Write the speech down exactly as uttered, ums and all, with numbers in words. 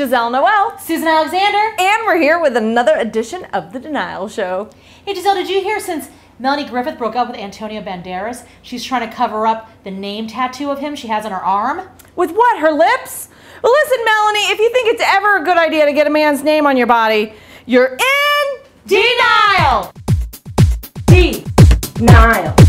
Gisele Noel Susan Alexander. And we're here with another edition of The Denial Show. Hey Gisele, did you hear since Melanie Griffith broke up with Antonio Banderas, she's trying to cover up the name tattoo of him she has on her arm? With what, her lips? Well listen, Melanie, if you think it's ever a good idea to get a man's name on your body, you're in denial! Denial.